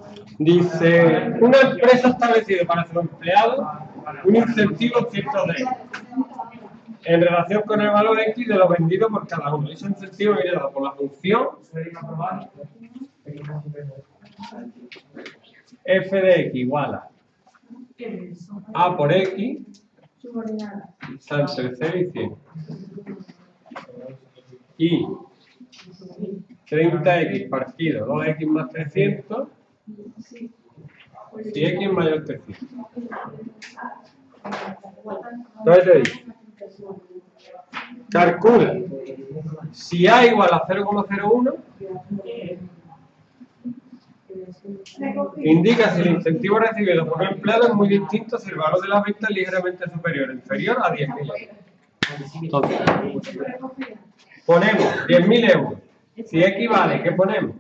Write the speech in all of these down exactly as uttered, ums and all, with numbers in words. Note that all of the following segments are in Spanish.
Dice, una empresa ha establecido para sus empleados un incentivo cierto de en relación con el valor X de lo vendido por cada uno. Ese incentivo viene dado por la función f de x igual a a por x entre cero y cien. Y treinta equis partido dos equis más trescientos si x es mayor que cien. Entonces te dice, calcula si a igual a cero coma cero uno, indica si el incentivo recibido por un empleado es muy distinto si el valor de la venta es ligeramente superior o inferior a diez mil euros. Entonces, ponemos diez mil euros. Si x vale, ¿qué ponemos?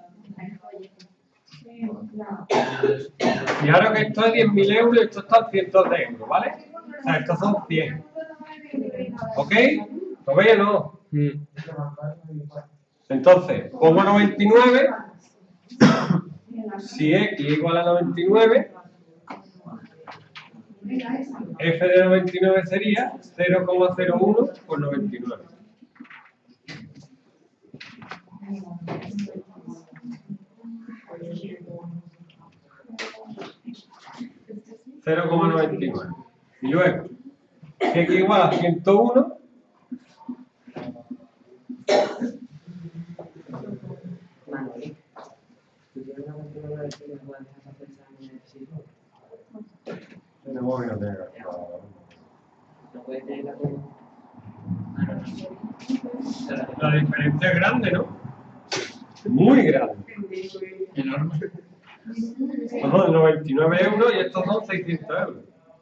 Fijaros que esto es diez mil euros y esto está en cientos de euros, ¿vale? O sea, estos son cien. ¿Ok? ¿Lo veis o no? Entonces, pongo noventa y nueve. Si x igual a noventa y nueve, f de noventa y nueve sería cero coma cero uno por noventa y nueve. cero coma noventa y nueve. Y luego, si x igual a ciento uno, la diferencia es grande, ¿no? Muy grande. Enorme. Estos son noventa y nueve euros y estos son seiscientos euros.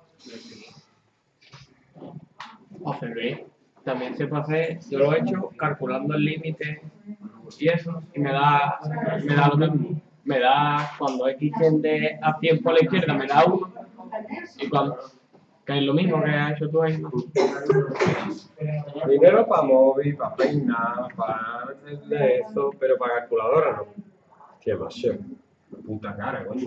O se ve. También se puede hacer, yo lo he hecho calculando el límite y eso, y me da, me da lo mismo. Me da, cuando x tiende a cien por la izquierda, me da uno. Y cuando, que es lo mismo que has hecho tú ahí, ¿no? Dinero para móvil, para peinar, para hacerle eso, pero para calculadora no. Qué demasiado. Puta cara, coño.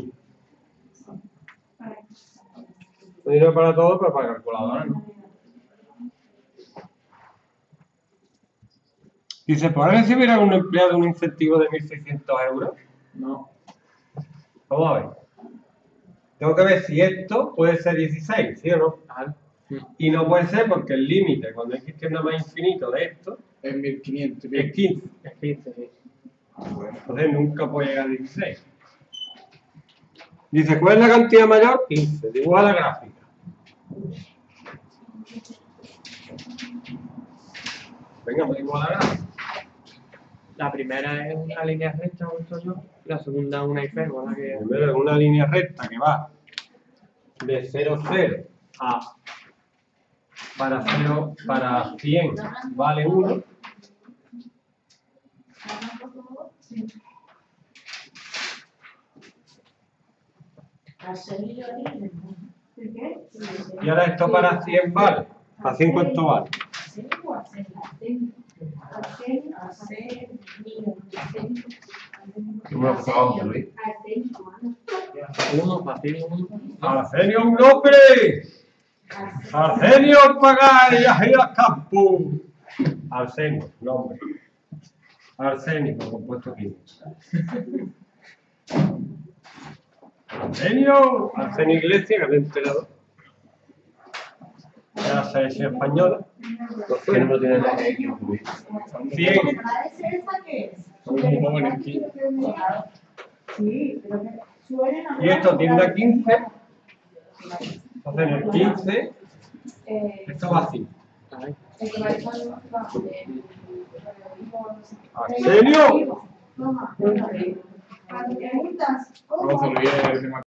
Dinero para todo, pero para calculadora no. Dice, ¿podrá recibir a un empleado un incentivo de mil seiscientos euros? No. Vamos a ver. Tengo que ver si esto puede ser dieciséis, ¿sí o no? Ah, sí. Y no puede ser porque el límite, cuando existe una más infinito de esto, Es mil quinientos. es quince. Es quince, sí. Entonces nunca puede llegar a dieciséis. Dice, ¿cuál es la cantidad mayor? quince. Dibuja la gráfica. Venga, pues dibuja la gráfica. La primera es una línea recta, como he dicho yo. La segunda es una hiperbola que... Primero es una línea recta que va de cero coma cero a para cero para cien vale uno. Y ahora esto para cien vale. ¿Para cien cuánto vale? Uno, fácil, uno. ¡Arsenio un nombre! ¡Arsenio pagar y ir al campo! Arsenio, nombre. Arsénico, compuesto químico. Arsenio, Arsenio Iglesias, que me he enterado. De la selección española. Que no tiene nada que cien. Y esto tiende a quince. Entonces en el quince, esto va así. Arsenio. No se olvide de